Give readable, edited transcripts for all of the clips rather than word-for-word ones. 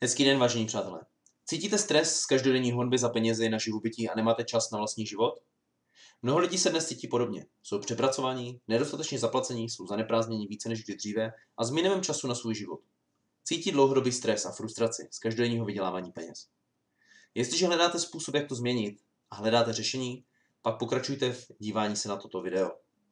Hezký den, vážení přátelé. Cítíte stres z každodenní honby za penězi na živobytí a nemáte čas na vlastní život? Mnoho lidí se dnes cítí podobně. Jsou přepracovaní, nedostatečně zaplacení, jsou zaneprázdnění více než kdy dříve a s minimem času na svůj život. Cítí dlouhodobý stres a frustraci z každodenního vydělávání peněz. Jestliže hledáte způsob, jak to změnit a hledáte řešení, pak pokračujte v dívání se na toto video.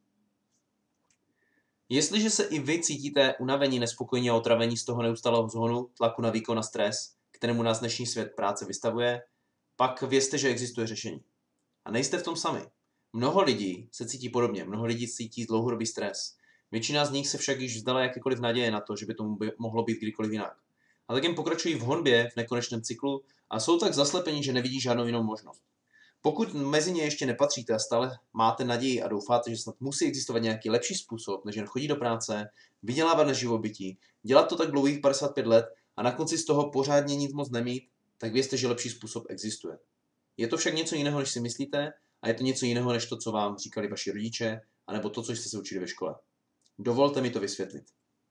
Jestliže se i vy cítíte unavení, nespokojení a otravení z toho neustálého zhonu, tlaku na výkon a stres, kterému nás dnešní svět práce vystavuje, pak vězte, že existuje řešení. A nejste v tom sami. Mnoho lidí se cítí podobně, mnoho lidí cítí dlouhodobý stres. Většina z nich se však již vzdala jakékoliv naděje na to, že by tomu mohlo být kdykoliv jinak. A tak jen pokračují v honbě, v nekonečném cyklu a jsou tak zaslepení, že nevidí žádnou jinou možnost. Pokud mezi ně ještě nepatříte a stále máte naději a doufáte, že snad musí existovat nějaký lepší způsob, než jen chodit do práce, vydělávat na živobytí, dělat to tak dlouhých 55 let a na konci z toho pořádně nic moc nemít, tak vězte, že lepší způsob existuje. Je to však něco jiného, než si myslíte, a je to něco jiného, než to, co vám říkali vaši rodiče, anebo to, co jste se učili ve škole. Dovolte mi to vysvětlit.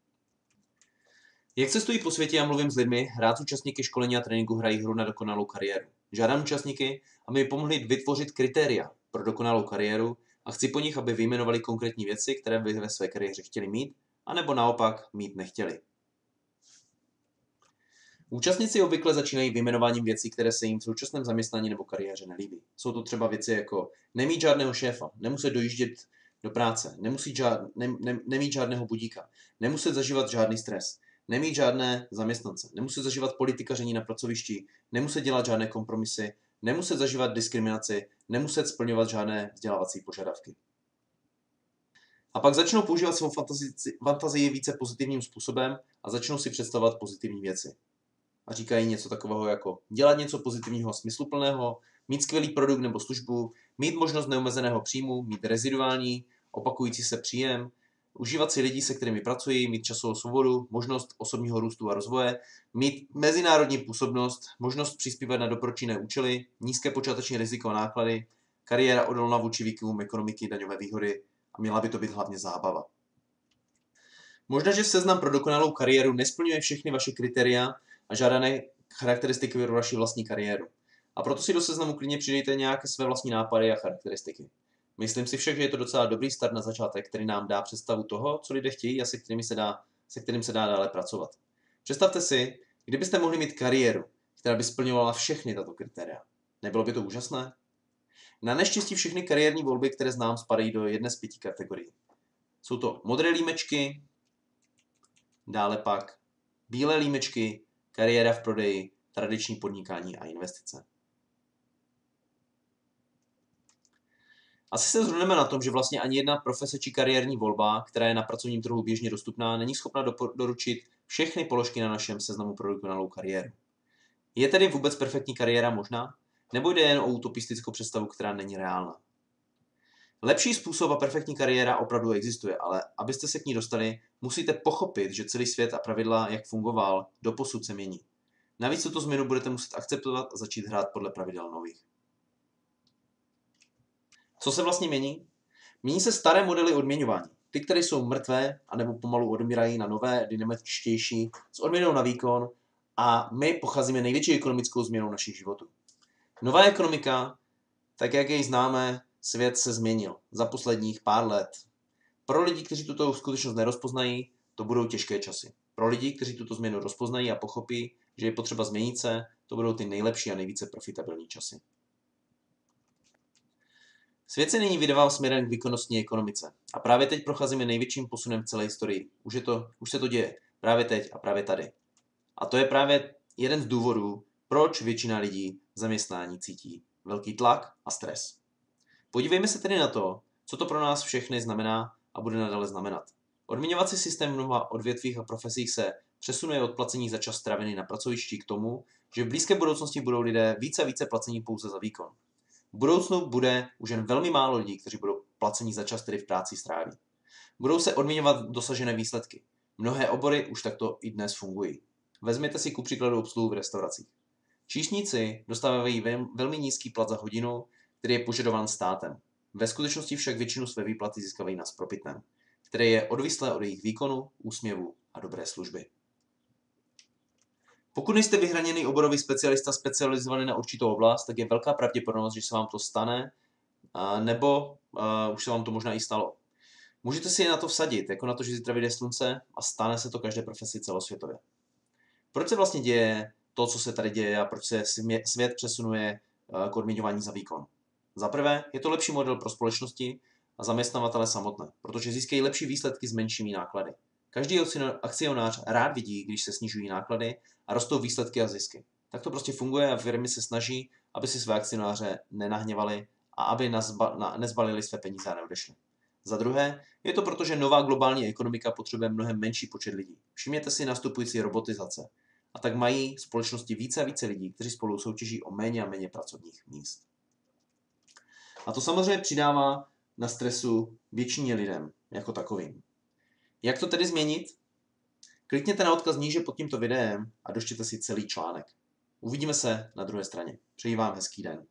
Jak cestuji po světě a mluvím s lidmi, rád s účastníky školení a tréninku hrají hru na dokonalou kariéru. Žádám účastníky, aby mi pomohli vytvořit kritéria pro dokonalou kariéru a chci po nich, aby vyjmenovali konkrétní věci, které by ve své kariéře chtěli mít, anebo naopak mít nechtěli. Účastníci obvykle začínají vyjmenováním věcí, které se jim v současném zaměstnání nebo kariéře nelíbí. Jsou to třeba věci jako nemít žádného šéfa, nemuset dojíždět do práce, nemít žádného budíka, nemuset zažívat žádný stres, nemít žádné zaměstnance, nemuset zažívat politikaření na pracovišti, nemuset dělat žádné kompromisy, nemuset zažívat diskriminaci, nemuset splňovat žádné vzdělávací požadavky. A pak začnou používat svou fantazii více pozitivním způsobem a začnou si představovat pozitivní věci. A říkají něco takového jako dělat něco pozitivního a smysluplného, mít skvělý produkt nebo službu, mít možnost neomezeného příjmu, mít reziduální, opakující se příjem, užívat si lidí, se kterými pracují, mít časovou svobodu, možnost osobního růstu a rozvoje, mít mezinárodní působnost, možnost přispívat na dobročinné účely, nízké počáteční riziko a náklady, kariéra odolná vůči výkyvům ekonomiky, daňové výhody a měla by to být hlavně zábava. Možná, že seznam pro dokonalou kariéru nesplňuje všechny vaše kritéria a žádané charakteristiky pro vaši vlastní kariéru. A proto si do seznamu klidně přidejte nějaké své vlastní nápady a charakteristiky. Myslím si však, že je to docela dobrý start na začátek, který nám dá představu toho, co lidé chtějí a se kterým se dá dále pracovat. Představte si, kdybyste mohli mít kariéru, která by splňovala všechny tato kritéria. Nebylo by to úžasné? Na neštěstí všechny kariérní volby, které znám, spadají do jedné z 5 kategorií. Jsou to modré límečky, dále pak bílé límečky, kariéra v prodeji, tradiční podnikání a investice. Asi se shodneme na tom, že vlastně ani jedna profese či kariérní volba, která je na pracovním trhu běžně dostupná, není schopna doručit všechny položky na našem seznamu pro dokonalou kariéru. Je tedy vůbec perfektní kariéra možná? Nebo jde jen o utopistickou představu, která není reálná? Lepší způsob a perfektní kariéra opravdu existuje, ale abyste se k ní dostali, musíte pochopit, že celý svět a pravidla, jak fungoval, doposud se mění. Navíc tuto změnu budete muset akceptovat a začít hrát podle pravidel nových. Co se vlastně mění? Mění se staré modely odměňování. Ty, které jsou mrtvé, anebo pomalu odmírají na nové, dynamičtější, s odměnou na výkon a my pocházíme největší ekonomickou změnou našich životů. Nová ekonomika, tak jak jej známe, svět se změnil za posledních pár let. Pro lidi, kteří tuto skutečnost nerozpoznají, to budou těžké časy. Pro lidi, kteří tuto změnu rozpoznají a pochopí, že je potřeba změnit se, to budou ty nejlepší a nejvíce profitabilní časy. Svět se nyní vydává směrem k výkonnostní ekonomice. A právě teď procházíme největším posunem v celé historii. Už se to děje. Právě teď a právě tady. A to je právě jeden z důvodů, proč většina lidí v zaměstnání cítí velký tlak a stres. Podívejme se tedy na to, co to pro nás všechny znamená a bude nadále znamenat. Odměňovací systém v mnoha odvětvích a profesích se přesunuje od placení za čas strávený na pracovišti k tomu, že v blízké budoucnosti budou lidé více a více placení pouze za výkon. V budoucnu bude už jen velmi málo lidí, kteří budou placení za čas, který v práci stráví. Budou se odměňovat dosažené výsledky. Mnohé obory už takto i dnes fungují. Vezměte si ku příkladu obsluhu v restauracích. Číšníci dostávají velmi nízký plat za hodinu, který je požadován státem. Ve skutečnosti však většinu své výplaty získávají na spropitném, které je odvislé od jejich výkonu, úsměvu a dobré služby. Pokud nejste vyhraněný oborový specialista specializovaný na určitou oblast, tak je velká pravděpodobnost, že se vám to stane, nebo už se vám to možná i stalo. Můžete si je na to vsadit, jako na to, že zítra vyjde slunce a stane se to každé profesi celosvětově. Proč se vlastně děje to, co se tady děje a proč se svět přesunuje k odměňování za výkon? Za prvé, je to lepší model pro společnosti a zaměstnavatele samotné, protože získají lepší výsledky s menšími náklady. Každý akcionář rád vidí, když se snižují náklady a rostou výsledky a zisky. Tak to prostě funguje a firmy se snaží, aby si své akcionáře nenahněvali a aby nezbalili své peníze a neodešli. Za druhé, je to proto, že nová globální ekonomika potřebuje mnohem menší počet lidí. Všimněte si nastupující robotizace. A tak mají společnosti více a více lidí, kteří spolu soutěží o méně a méně pracovních míst. A to samozřejmě přidává na stresu většině lidem jako takovým. Jak to tedy změnit? Klikněte na odkaz níže pod tímto videem a dočtěte si celý článek. Uvidíme se na druhé straně. Přeji vám hezký den.